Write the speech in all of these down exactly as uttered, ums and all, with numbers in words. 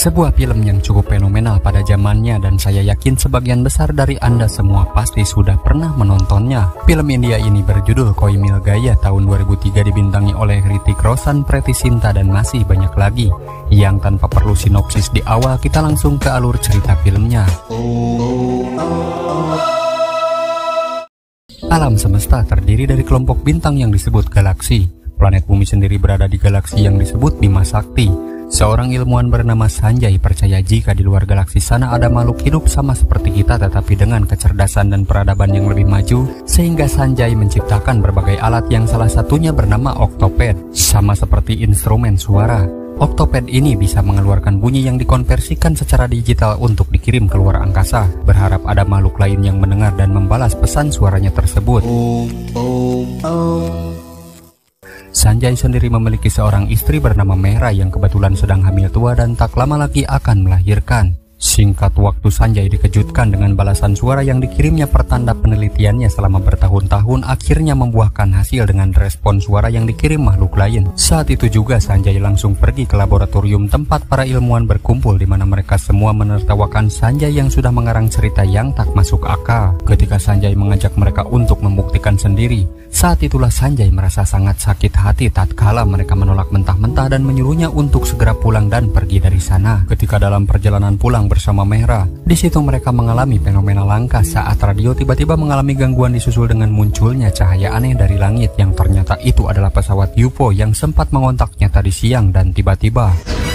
Sebuah film yang cukup fenomenal pada zamannya dan saya yakin sebagian besar dari Anda semua pasti sudah pernah menontonnya. Film India ini berjudul Koi Mil Gaya tahun dua ribu tiga dibintangi oleh Hrithik Roshan, Preity Zinta dan masih banyak lagi. Yang tanpa perlu sinopsis di awal, kita langsung ke alur cerita filmnya. Alam semesta terdiri dari kelompok bintang yang disebut galaksi. Planet bumi sendiri berada di galaksi yang disebut Bima Sakti. Seorang ilmuwan bernama Sanjay percaya jika di luar galaksi sana ada makhluk hidup sama seperti kita tetapi dengan kecerdasan dan peradaban yang lebih maju, sehingga Sanjay menciptakan berbagai alat yang salah satunya bernama Octopad. Sama seperti instrumen suara, Octopad ini bisa mengeluarkan bunyi yang dikonversikan secara digital untuk dikirim ke luar angkasa, berharap ada makhluk lain yang mendengar dan membalas pesan suaranya tersebut. Sanjay sendiri memiliki seorang istri bernama Mehra yang kebetulan sedang hamil tua dan tak lama lagi akan melahirkan. Singkat waktu, Sanjay dikejutkan dengan balasan suara yang dikirimnya. Pertanda penelitiannya selama bertahun-tahun akhirnya membuahkan hasil dengan respon suara yang dikirim makhluk lain. Saat itu juga Sanjay langsung pergi ke laboratorium tempat para ilmuwan berkumpul, di mana mereka semua menertawakan Sanjay yang sudah mengarang cerita yang tak masuk akal. Ketika Sanjay mengajak mereka untuk membuktikan sendiri, saat itulah Sanjay merasa sangat sakit hati tatkala mereka menolak mentah-mentah dan menyuruhnya untuk segera pulang dan pergi dari sana. Ketika dalam perjalanan pulang bersama Mehra, di situ mereka mengalami fenomena langka saat radio tiba-tiba mengalami gangguan disusul dengan munculnya cahaya aneh dari langit yang ternyata itu adalah pesawat U F O yang sempat mengontaknya tadi siang dan tiba-tiba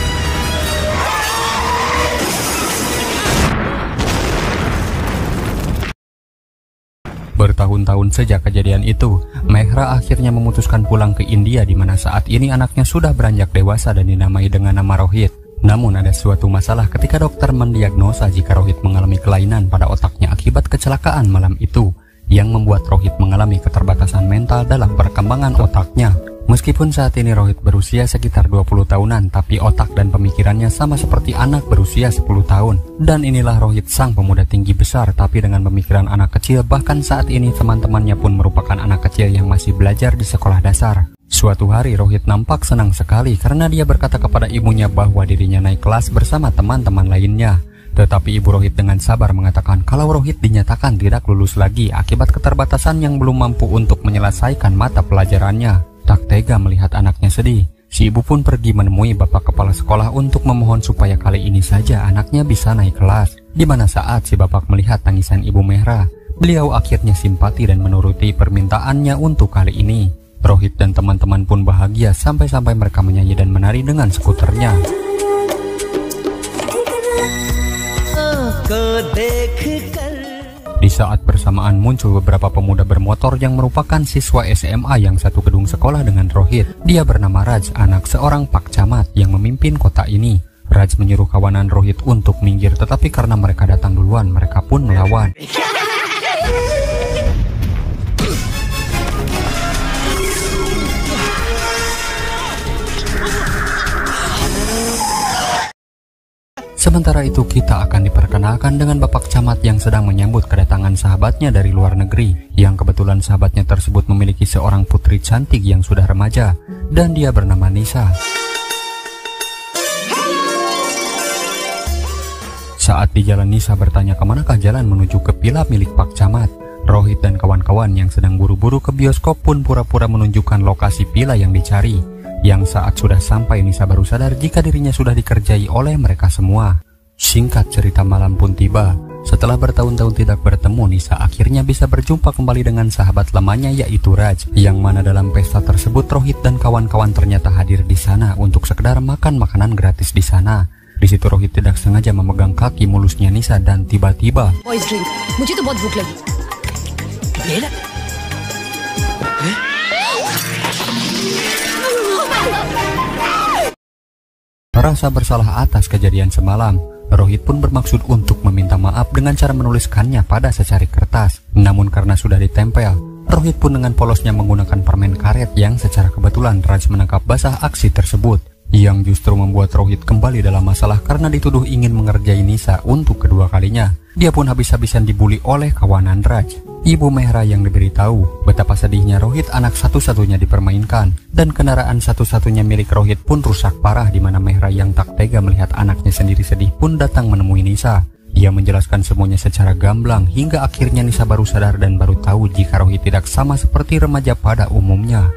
bertahun-tahun sejak kejadian itu, Mehra akhirnya memutuskan pulang ke India, di mana saat ini anaknya sudah beranjak dewasa dan dinamai dengan nama Rohit. Namun ada suatu masalah ketika dokter mendiagnosa jika Rohit mengalami kelainan pada otaknya akibat kecelakaan malam itu, yang membuat Rohit mengalami keterbatasan mental dalam perkembangan otaknya. Meskipun saat ini Rohit berusia sekitar dua puluh tahunan, tapi otak dan pemikirannya sama seperti anak berusia sepuluh tahun. Dan inilah Rohit, sang pemuda tinggi besar tapi dengan pemikiran anak kecil. Bahkan saat ini teman-temannya pun merupakan anak kecil yang masih belajar di sekolah dasar. Suatu hari Rohit nampak senang sekali karena dia berkata kepada ibunya bahwa dirinya naik kelas bersama teman-teman lainnya. Tetapi ibu Rohit dengan sabar mengatakan kalau Rohit dinyatakan tidak lulus lagi akibat keterbatasan yang belum mampu untuk menyelesaikan mata pelajarannya. Tak tega melihat anaknya sedih, si ibu pun pergi menemui bapak kepala sekolah untuk memohon supaya kali ini saja anaknya bisa naik kelas. Di mana saat si bapak melihat tangisan ibu Mehra, beliau akhirnya simpati dan menuruti permintaannya untuk kali ini. Rohit dan teman-teman pun bahagia sampai-sampai mereka menyanyi dan menari dengan skuternya. Di saat bersamaan muncul beberapa pemuda bermotor yang merupakan siswa S M A yang satu gedung sekolah dengan Rohit. Dia bernama Raj, anak seorang Pak Camat yang memimpin kota ini. Raj menyuruh kawanan Rohit untuk minggir, tetapi karena mereka datang duluan, mereka pun melawan. Sementara itu kita akan diperkenalkan dengan Bapak Camat yang sedang menyambut kedatangan sahabatnya dari luar negeri, yang kebetulan sahabatnya tersebut memiliki seorang putri cantik yang sudah remaja, dan dia bernama Nisa. Saat di jalan, Nisa bertanya kemanakah jalan menuju ke villa milik Pak Camat. Rohit dan kawan-kawan yang sedang buru-buru ke bioskop pun pura-pura menunjukkan lokasi villa yang dicari. Yang saat sudah sampai, Nisa baru sadar jika dirinya sudah dikerjai oleh mereka semua. Singkat cerita, malam pun tiba. Setelah bertahun-tahun tidak bertemu, Nisa akhirnya bisa berjumpa kembali dengan sahabat lamanya yaitu Raj. Yang mana dalam pesta tersebut Rohit dan kawan-kawan ternyata hadir di sana untuk sekedar makan makanan gratis di sana. Di situ Rohit tidak sengaja memegang kaki mulusnya Nisa dan tiba-tiba Boys drink. Mujhe to bahut bhuk lagi. Lela. Merasa bersalah atas kejadian semalam, Rohit pun bermaksud untuk meminta maaf dengan cara menuliskannya pada secari kertas. Namun karena sudah ditempel, Rohit pun dengan polosnya menggunakan permen karet yang secara kebetulan Raj menangkap basah aksi tersebut, yang justru membuat Rohit kembali dalam masalah karena dituduh ingin mengerjai Nisa untuk kedua kalinya. Dia pun habis-habisan dibully oleh kawanan Raj. Ibu Mehra yang diberitahu betapa sedihnya Rohit anak satu-satunya dipermainkan, dan kendaraan satu-satunya milik Rohit pun rusak parah, di mana Mehra yang tak tega melihat anaknya sendiri sedih pun datang menemui Nisa. Ia menjelaskan semuanya secara gamblang hingga akhirnya Nisa baru sadar dan baru tahu jika Rohit tidak sama seperti remaja pada umumnya.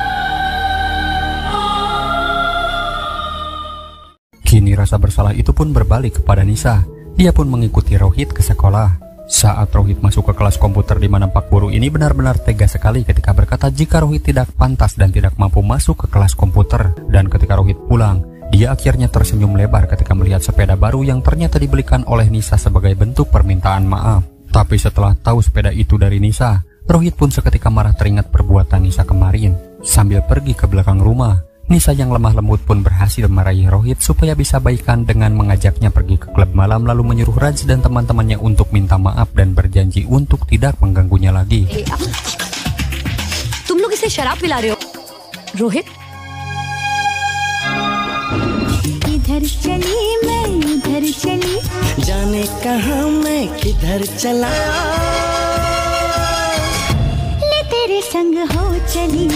Kini rasa bersalah itu pun berbalik kepada Nisa. Dia pun mengikuti Rohit ke sekolah. Saat Rohit masuk ke kelas komputer di mana Pak Guru ini benar-benar tega sekali ketika berkata jika Rohit tidak pantas dan tidak mampu masuk ke kelas komputer. Dan ketika Rohit pulang, dia akhirnya tersenyum lebar ketika melihat sepeda baru yang ternyata dibelikan oleh Nisa sebagai bentuk permintaan maaf. Tapi setelah tahu sepeda itu dari Nisa, Rohit pun seketika marah teringat perbuatan Nisa kemarin. Sambil pergi ke belakang rumah, Nisa yang lemah lembut pun berhasil meraih Rohit supaya bisa baikan dengan mengajaknya pergi ke klub malam, lalu menyuruh Raj dan teman-temannya untuk minta maaf dan berjanji untuk tidak mengganggunya lagi. Hey, तुम लोग इसे शराब पिला रहे हो, रोहित? इधर चली मैं इधर चली, जाने कहाँ मैं किधर चला, ले तेरे संग हो चली.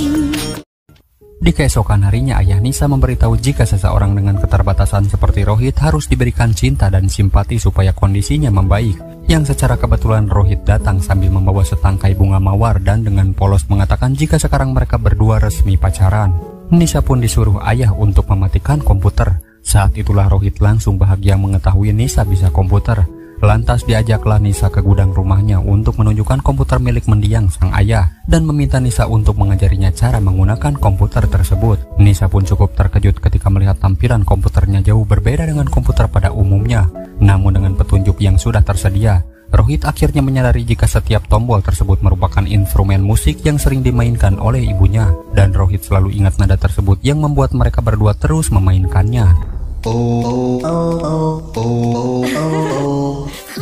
Di keesokan harinya, ayah Nisa memberitahu jika seseorang dengan keterbatasan seperti Rohit harus diberikan cinta dan simpati supaya kondisinya membaik. Yang secara kebetulan Rohit datang sambil membawa setangkai bunga mawar dan dengan polos mengatakan jika sekarang mereka berdua resmi pacaran. Nisa pun disuruh ayah untuk mematikan komputer. Saat itulah Rohit langsung bahagia mengetahui Nisa bisa komputer. Lantas diajaklah Nisa ke gudang rumahnya untuk menunjukkan komputer milik mendiang sang ayah dan meminta Nisa untuk mengajarinya cara menggunakan komputer tersebut. Nisa pun cukup terkejut ketika melihat tampilan komputernya jauh berbeda dengan komputer pada umumnya. Namun dengan petunjuk yang sudah tersedia, Rohit akhirnya menyadari jika setiap tombol tersebut merupakan instrumen musik yang sering dimainkan oleh ibunya. Dan Rohit selalu ingat nada tersebut yang membuat mereka berdua terus memainkannya. Oh, oh, oh, oh, oh, oh.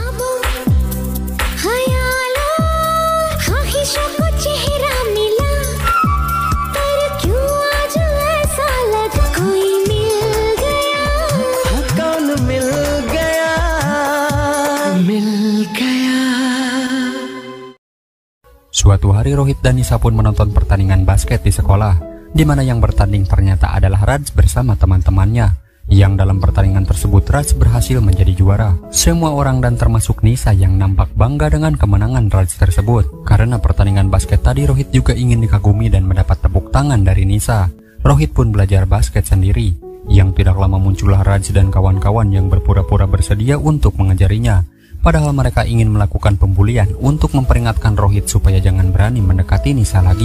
Suatu hari Rohit dan Nisa pun menonton pertandingan basket di sekolah, di mana yang bertanding ternyata adalah Raj bersama teman-temannya. Yang dalam pertandingan tersebut Raj berhasil menjadi juara. Semua orang dan termasuk Nisa yang nampak bangga dengan kemenangan Raj tersebut. Karena pertandingan basket tadi, Rohit juga ingin dikagumi dan mendapat tepuk tangan dari Nisa. Rohit pun belajar basket sendiri. Yang tidak lama muncullah Raj dan kawan-kawan yang berpura-pura bersedia untuk mengajarinya. Padahal mereka ingin melakukan pembulian untuk memperingatkan Rohit supaya jangan berani mendekati Nisa lagi.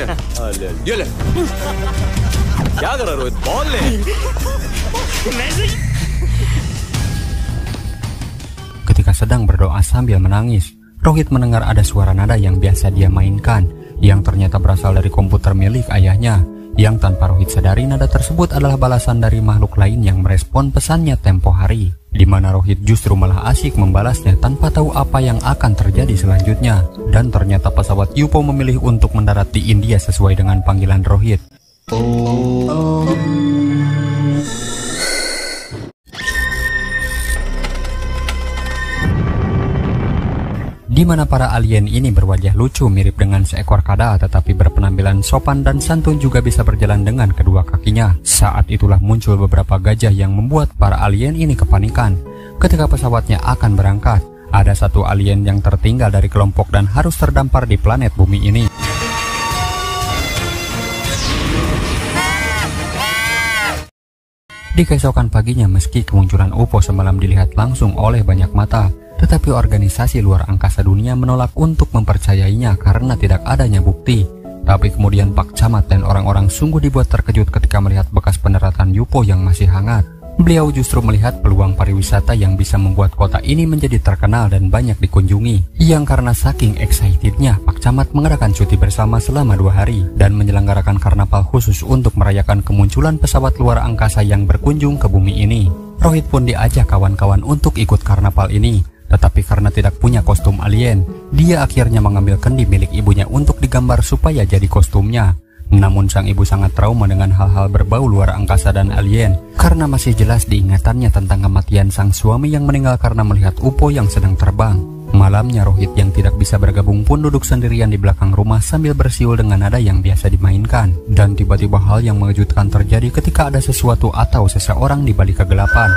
Ketika sedang berdoa sambil menangis, Rohit mendengar ada suara nada yang biasa dia mainkan, yang ternyata berasal dari komputer milik ayahnya. Yang tanpa Rohit sadari, nada tersebut adalah balasan dari makhluk lain yang merespon pesannya tempo hari, di mana Rohit justru malah asyik membalasnya tanpa tahu apa yang akan terjadi selanjutnya. Dan ternyata pesawat U F O memilih untuk mendarat di India sesuai dengan panggilan Rohit. Oh, oh. Di mana para alien ini berwajah lucu mirip dengan seekor kada, tetapi berpenampilan sopan dan santun, juga bisa berjalan dengan kedua kakinya. Saat itulah muncul beberapa gajah yang membuat para alien ini kepanikan. Ketika pesawatnya akan berangkat, ada satu alien yang tertinggal dari kelompok dan harus terdampar di planet bumi ini. Di keesokan paginya, meski kemunculan U F O semalam dilihat langsung oleh banyak mata, tetapi organisasi luar angkasa dunia menolak untuk mempercayainya karena tidak adanya bukti. Tapi kemudian Pak Camat dan orang-orang sungguh dibuat terkejut ketika melihat bekas pendaratan U F O yang masih hangat. Beliau justru melihat peluang pariwisata yang bisa membuat kota ini menjadi terkenal dan banyak dikunjungi. Yang karena saking excitednya, Pak Camat mengadakan cuti bersama selama dua hari dan menyelenggarakan karnaval khusus untuk merayakan kemunculan pesawat luar angkasa yang berkunjung ke bumi ini. Rohit pun diajak kawan-kawan untuk ikut karnaval ini. Tetapi karena tidak punya kostum alien, dia akhirnya mengambil kendi milik ibunya untuk digambar supaya jadi kostumnya. Namun sang ibu sangat trauma dengan hal-hal berbau luar angkasa dan alien, karena masih jelas diingatannya tentang kematian sang suami yang meninggal karena melihat U F O yang sedang terbang. Malamnya Rohit yang tidak bisa bergabung pun duduk sendirian di belakang rumah sambil bersiul dengan nada yang biasa dimainkan. Dan tiba-tiba hal yang mengejutkan terjadi ketika ada sesuatu atau seseorang di balik kegelapan.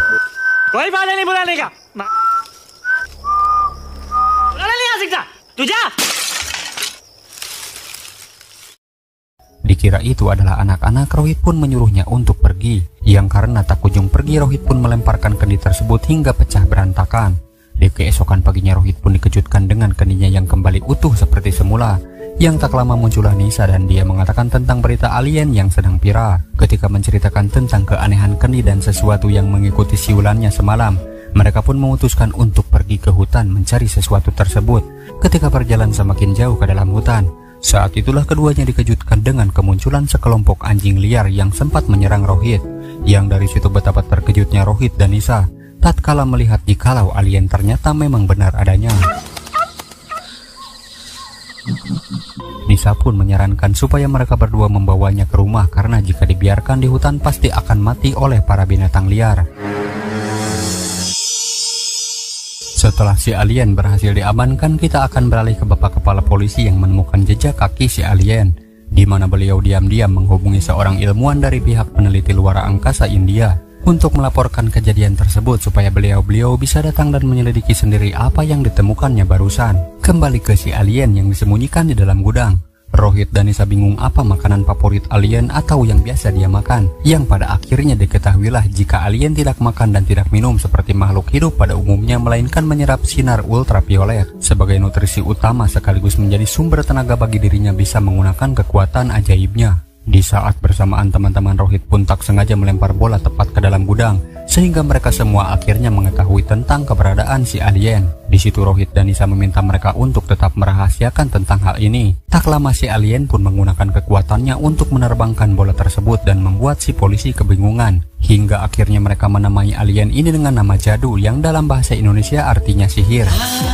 Dikira itu adalah anak-anak, Rohit pun menyuruhnya untuk pergi. Yang karena tak kunjung pergi, Rohit pun melemparkan kendi tersebut hingga pecah berantakan. Di keesokan paginya Rohit pun dikejutkan dengan kendinya yang kembali utuh seperti semula. Yang tak lama muncullah Nisa dan dia mengatakan tentang berita alien yang sedang viral. Ketika menceritakan tentang keanehan kendi dan sesuatu yang mengikuti siulannya semalam, mereka pun memutuskan untuk pergi ke hutan mencari sesuatu tersebut. Ketika perjalanan semakin jauh ke dalam hutan, saat itulah keduanya dikejutkan dengan kemunculan sekelompok anjing liar yang sempat menyerang Rohit. Yang dari situ betapa terkejutnya Rohit dan Nisa tatkala melihat jikalau alien ternyata memang benar adanya. Nisa pun menyarankan supaya mereka berdua membawanya ke rumah karena jika dibiarkan di hutan pasti akan mati oleh para binatang liar. Setelah si alien berhasil diamankan, kita akan beralih ke bapak kepala polisi yang menemukan jejak kaki si alien, di mana beliau diam-diam menghubungi seorang ilmuwan dari pihak peneliti luar angkasa India untuk melaporkan kejadian tersebut supaya beliau-beliau bisa datang dan menyelidiki sendiri apa yang ditemukannya barusan. Kembali ke si alien yang disembunyikan di dalam gudang, Rohit dan Nisa bingung apa makanan favorit alien atau yang biasa dia makan, yang pada akhirnya diketahuilah jika alien tidak makan dan tidak minum seperti makhluk hidup pada umumnya, melainkan menyerap sinar ultraviolet sebagai nutrisi utama sekaligus menjadi sumber tenaga bagi dirinya bisa menggunakan kekuatan ajaibnya. Di saat bersamaan teman-teman Rohit pun tak sengaja melempar bola tepat ke dalam gudang, sehingga mereka semua akhirnya mengetahui tentang keberadaan si alien. Di situ Rohit dan Nisa meminta mereka untuk tetap merahasiakan tentang hal ini. Tak lama si alien pun menggunakan kekuatannya untuk menerbangkan bola tersebut dan membuat si polisi kebingungan. Hingga akhirnya mereka menamai alien ini dengan nama Jadu yang dalam bahasa Indonesia artinya sihir.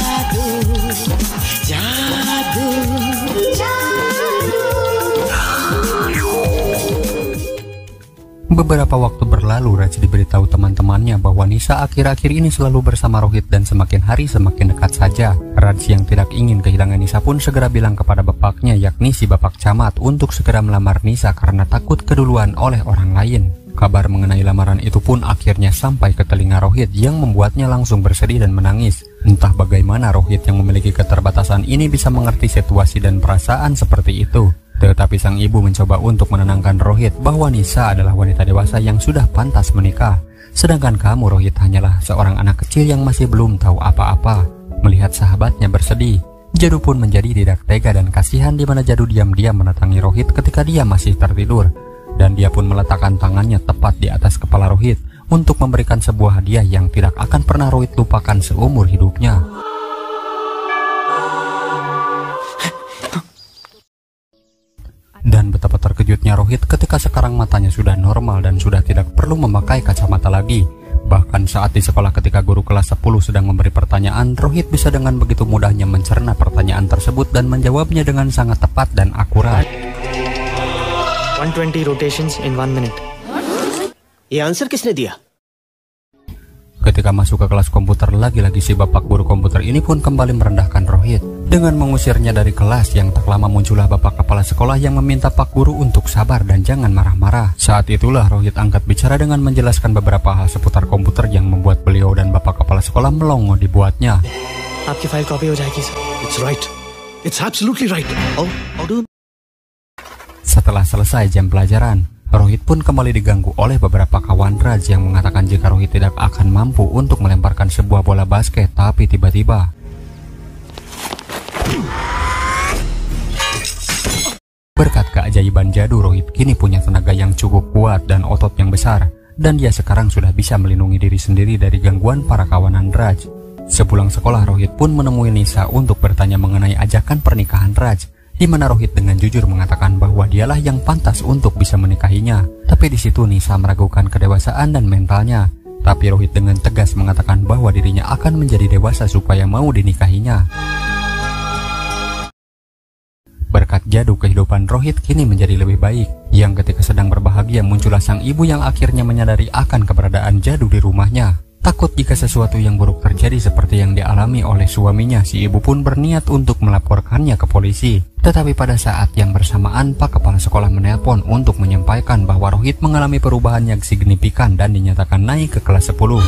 Beberapa waktu berlalu, Raj diberitahu teman-temannya bahwa Nisa akhir-akhir ini selalu bersama Rohit dan semakin hari semakin dekat saja. Raj yang tidak ingin kehilangan Nisa pun segera bilang kepada bapaknya, yakni si bapak camat, untuk segera melamar Nisa karena takut keduluan oleh orang lain. Kabar mengenai lamaran itu pun akhirnya sampai ke telinga Rohit yang membuatnya langsung bersedih dan menangis. Entah bagaimana Rohit yang memiliki keterbatasan ini bisa mengerti situasi dan perasaan seperti itu. Tetapi sang ibu mencoba untuk menenangkan Rohit bahwa Nisa adalah wanita dewasa yang sudah pantas menikah. Sedangkan kamu Rohit hanyalah seorang anak kecil yang masih belum tahu apa-apa. Melihat sahabatnya bersedih, Jadu pun menjadi tidak tega dan kasihan, di mana Jadu diam-diam mendatangi Rohit ketika dia masih tertidur. Dan dia pun meletakkan tangannya tepat di atas kepala Rohit untuk memberikan sebuah hadiah yang tidak akan pernah Rohit lupakan seumur hidupnya. Dan betapa terkejutnya Rohit ketika sekarang matanya sudah normal dan sudah tidak perlu memakai kacamata lagi. Bahkan saat di sekolah ketika guru kelas sepuluh sedang memberi pertanyaan, Rohit bisa dengan begitu mudahnya mencerna pertanyaan tersebut dan menjawabnya dengan sangat tepat dan akurat. one twenty rotations in one minute. ये answer किसने दिया? Ketika masuk ke kelas komputer, lagi-lagi si bapak guru komputer ini pun kembali merendahkan Rohit dengan mengusirnya dari kelas. Yang tak lama muncullah bapak kepala sekolah yang meminta pak guru untuk sabar dan jangan marah-marah. Saat itulah Rohit angkat bicara dengan menjelaskan beberapa hal seputar komputer yang membuat beliau dan bapak kepala sekolah melongo dibuatnya. आपकी file copy हो जाएगी sir. It's right. It's absolutely right. Oh, oh, dude. Setelah selesai jam pelajaran, Rohit pun kembali diganggu oleh beberapa kawan Raj yang mengatakan jika Rohit tidak akan mampu untuk melemparkan sebuah bola basket. Tapi tiba-tiba berkat keajaiban Jadu, Rohit kini punya tenaga yang cukup kuat dan otot yang besar, dan dia sekarang sudah bisa melindungi diri sendiri dari gangguan para kawanan Raj. Sepulang sekolah, Rohit pun menemui Nisa untuk bertanya mengenai ajakan pernikahan Raj, di mana Rohit dengan jujur mengatakan bahwa dialah yang pantas untuk bisa menikahinya. Tapi di situ Nisa meragukan kedewasaan dan mentalnya. Tapi Rohit dengan tegas mengatakan bahwa dirinya akan menjadi dewasa supaya mau dinikahinya. Berkat Jadu, kehidupan Rohit kini menjadi lebih baik. Yang ketika sedang berbahagia, muncullah sang ibu yang akhirnya menyadari akan keberadaan Jadu di rumahnya. Takut jika sesuatu yang buruk terjadi seperti yang dialami oleh suaminya, si ibu pun berniat untuk melaporkannya ke polisi. Tetapi pada saat yang bersamaan, Pak Kepala Sekolah menelpon untuk menyampaikan bahwa Rohit mengalami perubahan yang signifikan dan dinyatakan naik ke kelas sepuluh.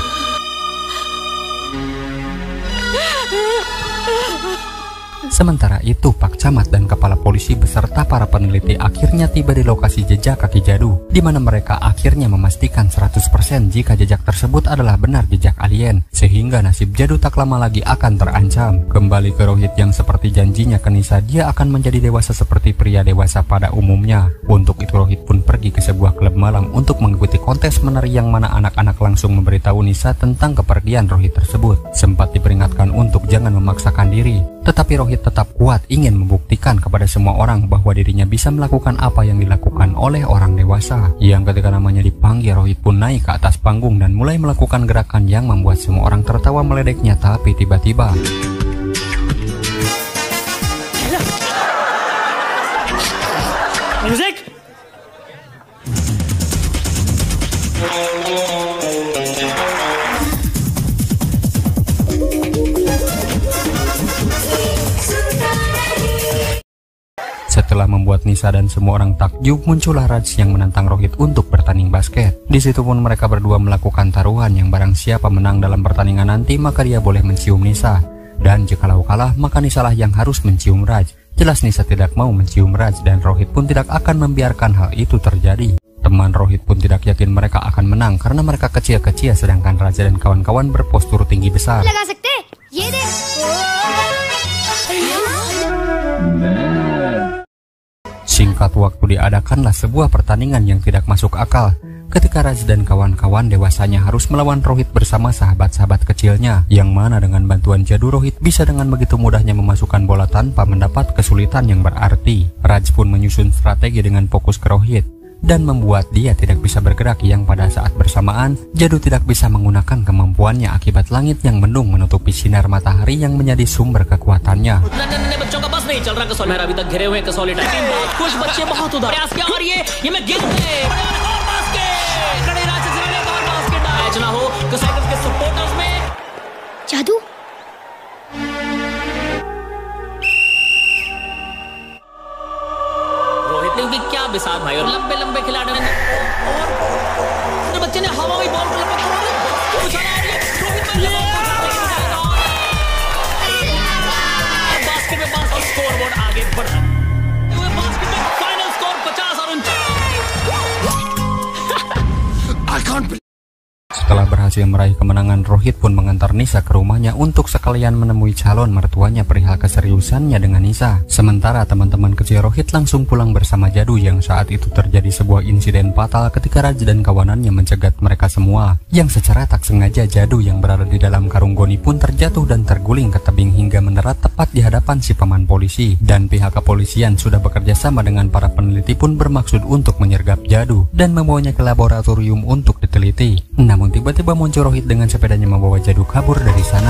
Sementara itu, Pak Camat dan Kepala Polisi beserta para peneliti akhirnya tiba di lokasi jejak kaki Jadu, di mana mereka akhirnya memastikan seratus persen jika jejak tersebut adalah benar jejak alien, sehingga nasib Jadu tak lama lagi akan terancam. Kembali ke Rohit yang seperti janjinya ke Nisa, dia akan menjadi dewasa seperti pria dewasa pada umumnya. Untuk itu Rohit pun pergi ke sebuah klub malam untuk mengikuti kontes menari yang mana anak-anak langsung memberitahu Nisa tentang kepergian Rohit tersebut. Sempat diperingatkan untuk jangan memaksakan diri, tetapi Rohit tetap kuat ingin membuktikan kepada semua orang bahwa dirinya bisa melakukan apa yang dilakukan oleh orang dewasa. Yang ketika namanya dipanggil, Rohit pun naik ke atas panggung dan mulai melakukan gerakan yang membuat semua orang tertawa meledeknya. Tapi tiba-tiba Music! Setelah membuat Nisa dan semua orang takjub, muncullah Raj yang menantang Rohit untuk bertanding basket. Di situ pun mereka berdua melakukan taruhan yang barang siapa menang dalam pertandingan nanti maka dia boleh mencium Nisa. Dan jikalau kalah maka Nisa lah yang harus mencium Raj. Jelas Nisa tidak mau mencium Raj dan Rohit pun tidak akan membiarkan hal itu terjadi. Teman Rohit pun tidak yakin mereka akan menang karena mereka kecil-kecil sedangkan Raja dan kawan-kawan berpostur tinggi besar. Singkat waktu diadakanlah sebuah pertandingan yang tidak masuk akal. Ketika Raj dan kawan-kawan dewasanya harus melawan Rohit bersama sahabat-sahabat kecilnya, yang mana dengan bantuan Jadu Rohit bisa dengan begitu mudahnya memasukkan bola tanpa mendapat kesulitan yang berarti. Raj pun menyusun strategi dengan fokus ke Rohit dan membuat dia tidak bisa bergerak, yang pada saat bersamaan Jadu tidak bisa menggunakan kemampuannya akibat langit yang mendung menutupi sinar matahari yang menjadi sumber kekuatannya. नहीं चल रहा कसौल मेरा अभी तक घिरे हुए कसौली टाइम कुछ बच्चे बहुत उधर प्रयास किया और ये ये मैं गिर गए और बास्केट खड़े राशि से और बास्केट मैच ना हो कसौल के सपोर्टर्स में जादू रोहित ने भी क्या बिसात भाई और लंबे लंबे खिलाड़ी ने और बच्चे ने हवा में बॉल को लपक कर रोहित में स्कोरबोर्ड आगे बढ़ रहा है। बास्केट में फाइनल स्कोर पचास और उनचास। Setelah berhasil meraih kemenangan, Rohit pun mengantar Nisa ke rumahnya untuk sekalian menemui calon mertuanya perihal keseriusannya dengan Nisa. Sementara teman-teman kecil Rohit langsung pulang bersama Jadu, yang saat itu terjadi sebuah insiden fatal ketika Raj dan kawanannya mencegat mereka semua. Yang secara tak sengaja Jadu yang berada di dalam karung goni pun terjatuh dan terguling ke tebing hingga mendarat tepat di hadapan si paman polisi. Dan pihak kepolisian sudah bekerja sama dengan para peneliti pun bermaksud untuk menyergap Jadu dan membawanya ke laboratorium untuk diteliti. Namun tiba-tiba muncul Rohit dengan sepedanya membawa Jadu kabur dari sana.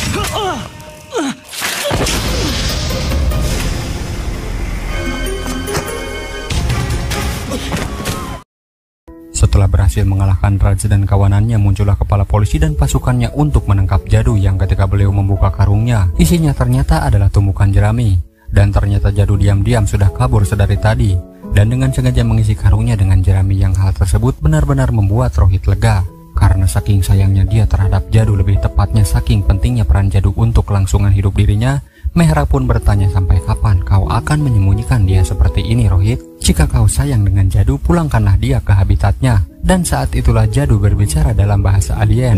Setelah berhasil mengalahkan Raj dan kawanannya, muncullah kepala polisi dan pasukannya untuk menangkap Jadu, yang ketika beliau membuka karungnya, isinya ternyata adalah tumpukan jerami. Dan ternyata Jadu diam-diam sudah kabur sedari tadi, dan dengan sengaja mengisi karungnya dengan jerami, yang hal tersebut benar-benar membuat Rohit lega. Karena saking sayangnya dia terhadap Jadu, lebih tepatnya saking pentingnya peran Jadu untuk kelangsungan hidup dirinya, Mehra pun bertanya, sampai kapan kau akan menyembunyikan dia seperti ini Rohit? Jika kau sayang dengan Jadu, pulangkanlah dia ke habitatnya. Dan saat itulah Jadu berbicara dalam bahasa alien.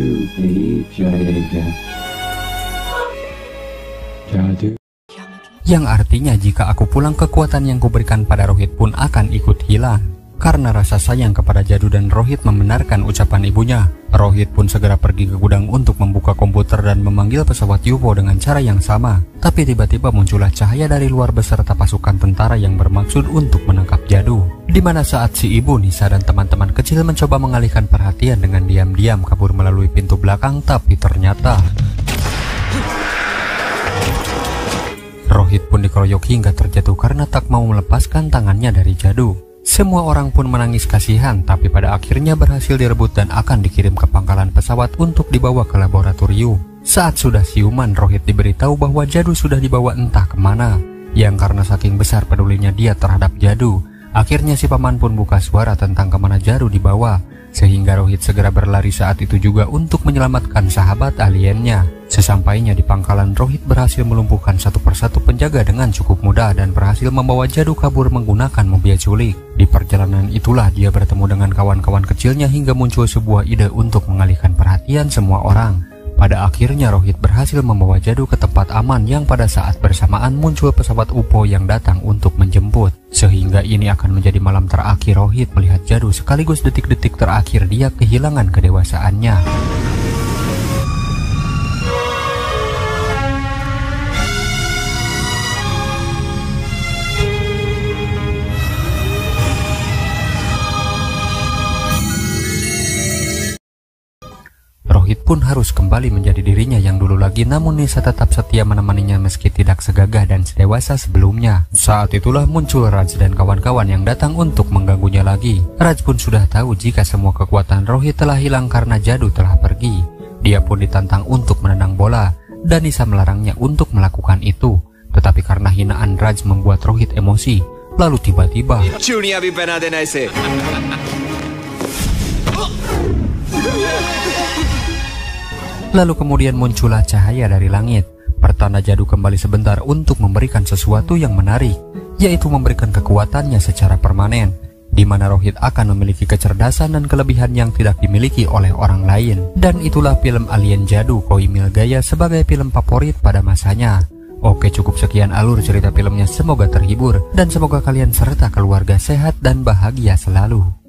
Jadu. Yang artinya jika aku pulang, kekuatan yang kuberikan pada Rohit pun akan ikut hilang. Karena rasa sayang kepada Jadu dan Rohit membenarkan ucapan ibunya, Rohit pun segera pergi ke gudang untuk membuka komputer dan memanggil pesawat U F O dengan cara yang sama. Tapi tiba-tiba muncullah cahaya dari luar beserta pasukan tentara yang bermaksud untuk menangkap Jadu. Dimana saat si ibu, Nisa dan teman-teman kecil mencoba mengalihkan perhatian dengan diam-diam kabur melalui pintu belakang, tapi ternyata Rohit pun dikeroyok hingga terjatuh karena tak mau melepaskan tangannya dari Jadu. Semua orang pun menangis kasihan, tapi pada akhirnya berhasil direbut dan akan dikirim ke pangkalan pesawat untuk dibawa ke laboratorium. Saat sudah siuman, Rohit diberitahu bahwa Jadu sudah dibawa entah kemana. Yang karena saking besar pedulinya dia terhadap Jadu, akhirnya si paman pun buka suara tentang kemana Jadu dibawa, sehingga Rohit segera berlari saat itu juga untuk menyelamatkan sahabat aliennya. Sesampainya di pangkalan, Rohit berhasil melumpuhkan satu persatu penjaga dengan cukup mudah dan berhasil membawa Jadu kabur menggunakan mobil culik. Di perjalanan itulah dia bertemu dengan kawan-kawan kecilnya hingga muncul sebuah ide untuk mengalihkan perhatian semua orang. Pada akhirnya Rohit berhasil membawa Jadu ke tempat aman yang pada saat bersamaan muncul pesawat U F O yang datang untuk menjemput. Sehingga ini akan menjadi malam terakhir Rohit melihat Jadu sekaligus detik-detik terakhir dia kehilangan kedewasaannya. Rohit pun harus kembali menjadi dirinya yang dulu lagi, namun Nisa tetap setia menemaninya meski tidak segagah dan sedewasa sebelumnya. Saat itulah muncul Raj dan kawan-kawan yang datang untuk mengganggunya lagi. Raj pun sudah tahu jika semua kekuatan Rohit telah hilang karena Jadu telah pergi. Dia pun ditantang untuk menendang bola dan Nisa melarangnya untuk melakukan itu. Tetapi karena hinaan Raj membuat Rohit emosi, lalu tiba-tiba Lalu kemudian muncullah cahaya dari langit. Pertanda Jadu kembali sebentar untuk memberikan sesuatu yang menarik, yaitu memberikan kekuatannya secara permanen, di mana Rohit akan memiliki kecerdasan dan kelebihan yang tidak dimiliki oleh orang lain. Dan itulah film Alien Jadu Koimil Gaya sebagai film favorit pada masanya. Oke, cukup sekian alur cerita filmnya, semoga terhibur dan semoga kalian serta keluarga sehat dan bahagia selalu.